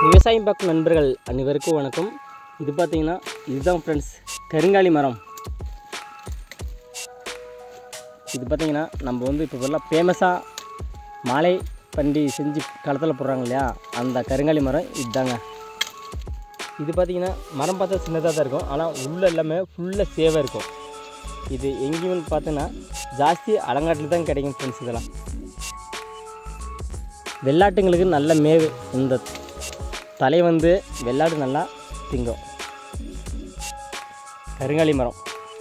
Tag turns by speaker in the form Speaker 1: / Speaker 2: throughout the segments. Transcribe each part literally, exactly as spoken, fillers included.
Speaker 1: விவசாயம் பார்க்கும் நண்பர்கள் அனைவருக்கும் வணக்கம். இது பார்த்தீங்கன்னா இதுதான் ஃப்ரெண்ட்ஸ் கருங்காலி மரம். இது பார்த்தீங்கன்னா நம்ம வந்து இப்போ எல்லாம் ஃபேமஸாக மாலை பண்டி செஞ்சு களத்தில் போடுறாங்க இல்லையா, அந்த கருங்காலி மரம் இதுதாங்க. இது பார்த்தீங்கன்னா மரம் பார்த்தா சின்னதாக தான் இருக்கும், ஆனால் உள்ளே எல்லாமே ஃபுல்லாக சேவாக இருக்கும். இது எங்கேயும் பார்த்தீங்கன்னா ஜாஸ்தி அலங்காட்டில் தான் கிடைக்கும் ஃப்ரெண்ட்ஸ். இதெல்லாம் வெள்ளாட்டுங்களுக்கு நல்ல மேவு. இந்த தலை வந்து வெள்ளாடு நல்லா திங்கும். கருங்காலி மரம்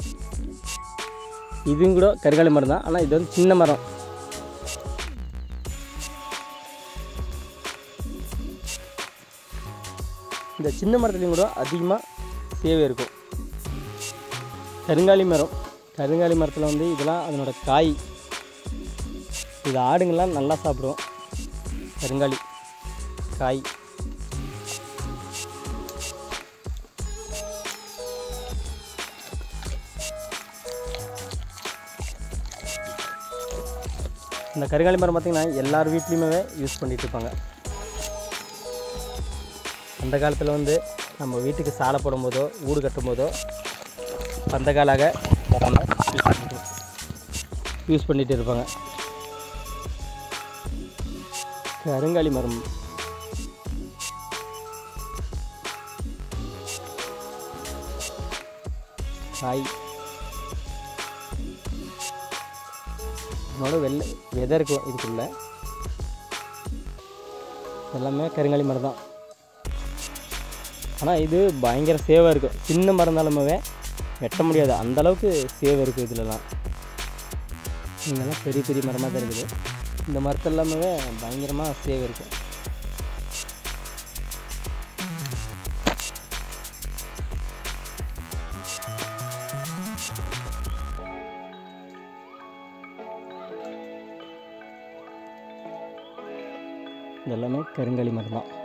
Speaker 1: இதுவும் கூட கருங்காலி மரம் தான், ஆனால் இது வந்து சின்ன மரம். இந்த சின்ன மரத்துலேயும் கூட அதிகமாக சேவை இருக்கும். கருங்காலி மரம் கருங்காலி மரத்தில் வந்து இதெல்லாம் அதனோட காய். இது ஆடுங்கள்லாம் நல்லா சாப்பிடுவோம். கருங்காலி காய் இந்த கருங்காலி மரம் பார்த்திங்கன்னா எல்லார் வீட்லேயுமே யூஸ் பண்ணிகிட்டு இருப்பாங்க. அந்த காலத்தில் வந்து நம்ம வீட்டுக்கு சாலை போடும் போதோ வீடு கட்டும் போதோ பந்தகாலாக யூஸ் பண்ணிகிட்டு இருப்பாங்க. கருங்காலி மரம் காய் இதோட வெள்ளை விதை இருக்கும். இதுக்குள்ள எல்லாமே கருங்காலி மரம் தான், ஆனால் இது பயங்கர சேவாக இருக்கும். சின்ன மரம் இருந்தாலுமே வெட்ட முடியாது, அந்தளவுக்கு சேவை இருக்குது இதிலலாம். இங்கெல்லாம் பெரிய பெரிய மரமாக தான் இருக்குது. இந்த மரத்தில் எல்லாமே பயங்கரமாக சேவை இருக்கும். இதெல்லாமே கருங்காலி மரம் தான்.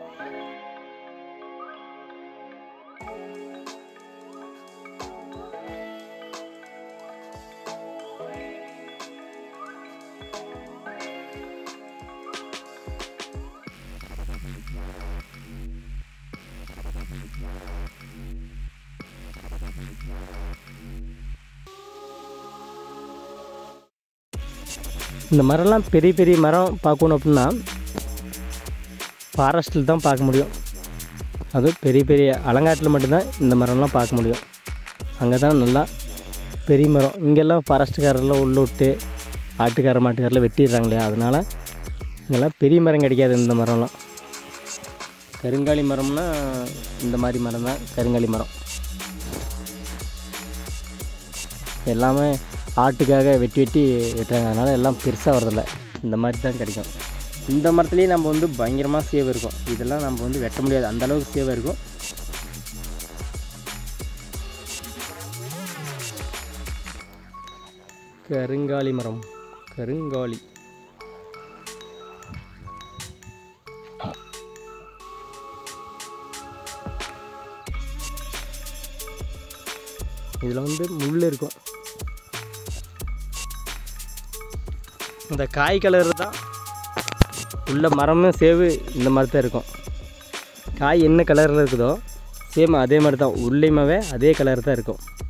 Speaker 1: இந்த மரம்லாம் பெரிய பெரிய மரம் பார்க்கணும் அப்படின்னா ஃபாரஸ்ட்டில் தான் பார்க்க முடியும். அதுவும் பெரிய பெரிய அலங்காட்டில் மட்டும்தான் இந்த மரம்லாம் பார்க்க முடியும். அங்கே தான் நல்லா பெரிய மரம். இங்கெல்லாம் ஃபாரஸ்ட்டுக்காரெல்லாம் உள்ள விட்டு ஆட்டுக்கார மாட்டுக்காரெல்லாம் வெட்டிடுறாங்க இல்லையா, அதனால் இங்கெல்லாம் பெரிய மரம் கிடைக்காது. இந்த மரம்லாம் கருங்காலி மரம்னா இந்த மாதிரி மரம் தான் கருங்காலி மரம். எல்லாமே ஆட்டுக்காக வெட்டி வெட்டி வெட்டுறாங்க, அதனால் எல்லாம் பெருசாக வரதில்லை. இந்த மாதிரி தான் கிடைக்கும். இந்த மரத்துலேயே நம்ம வந்து பயங்கரமாக சேவை இருக்கும். இதெல்லாம் நம்ம வந்து வெட்ட முடியாது, அந்தளவுக்கு சேவை இருக்கும். கருங்காலி மரம் கருங்காலி இதில் வந்து முள் இருக்கும். இந்த காய் கலர் தான் உள்ள மரமும் சேவு இந்த மாதிரி தான் இருக்கும். காய் என்ன கலரில் இருக்குதோ சேம் அதே மாதிரி தான் உள்ளேயுமாவே அதே கலர் தான் இருக்கும்.